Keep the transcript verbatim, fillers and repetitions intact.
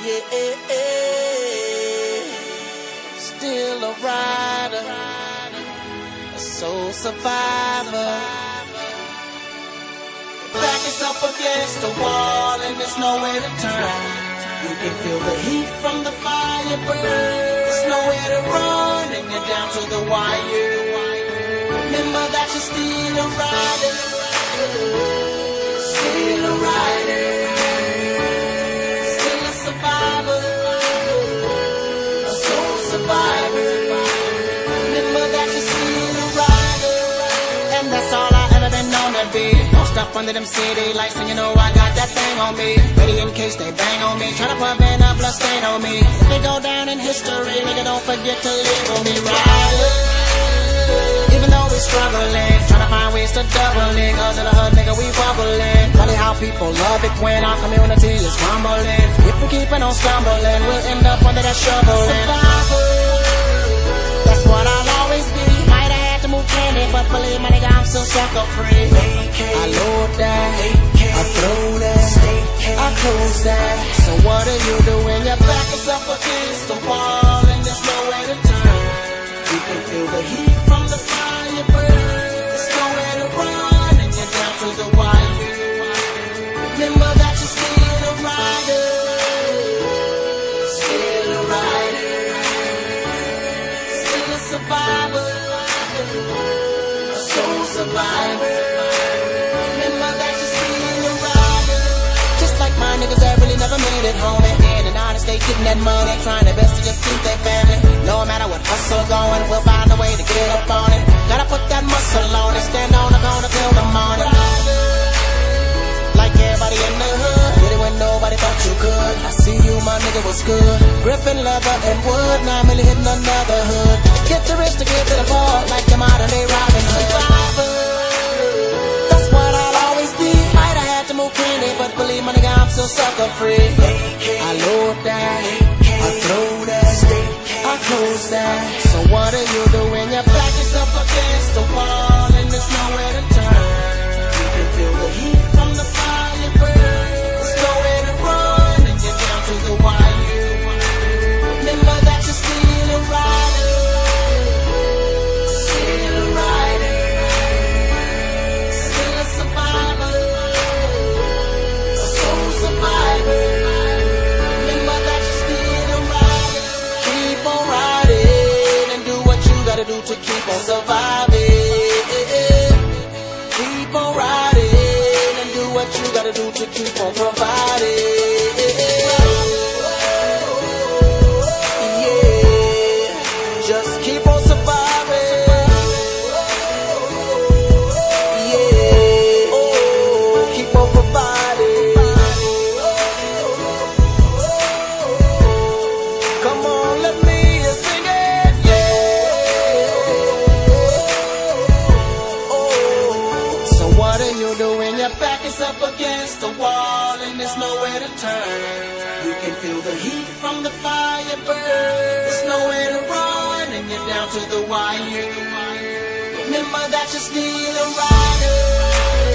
yeah, still a rider, a soul survivor. Back is up against the wall and there's nowhere to turn. You can feel the heat from the fire burn. There's nowhere to run and you're down to the wire. Remember that you're still a rider, still a rider, still a survivor, a soul survivor. Remember that you're still a rider, and that's all I ever been known to be. Don't stop under them city lights and you know I got that thing on me, ready in case they bang on me. Tryna prevent a blood stain on me. If they go down in history, nigga, don't forget to label me rider. Even though we struggling, tryna find ways to double it, cause in the hood, nigga, we bubbling. Funny how people love it when our community is rumbling. If we keepin' on stumbling, we'll end up under that shoveling. That's what I'll always be. Might have had to move candy, but believe my nigga, I'm still sucker free. I load that, I throw that, I close that. So what do you do when your back is up against the wall and there's nowhere to turn? You can feel the heat from the fire burn. There's nowhere to run and you're down to the wire. Remember that you're still a rider, still a rider, still a survivor, a soul survivor. Remember that you're still a rider. Just like my niggas that really never made it home and in and out of state getting that money, trying their best to just keep their family. No matter what hustle going, we'll find a way to get up on it. Gotta put that muscle on it, stand on the corner till the morning. Like everybody in the hood, did it when nobody thought you could. I see you, my nigga, was good. Gripping leather and wood, now I'm really hitting another hood. Get the rich to get to the ball, like the modern day Robin Hood. That's what I'll always be. Might have had to move candy, but believe my nigga, I'm still sucker free. I load that, I throw that, I close that. So what do you do when your back is up against the wall and there's nowhere to turn? You can feel the heat from the fire burn. There's nowhere to run and you're down to the wire. Remember that you're still a rider, still a rider, still a survivor, a soul survivor. Remember that you're still a rider. Keep on riding and do what you gotta do to keep on surviving. Keep on riding and do what you gotta do to keep on providing. Yeah, just keep on surviving. Yeah, oh, keep on providing. Come on, let me hear sing it. Yeah. Oh, so what do you do when your back is up against the wall and there's nowhere to turn? You can feel the heat from the fire burn. There's nowhere to run and you're down to the wire. Remember that you're still a rider.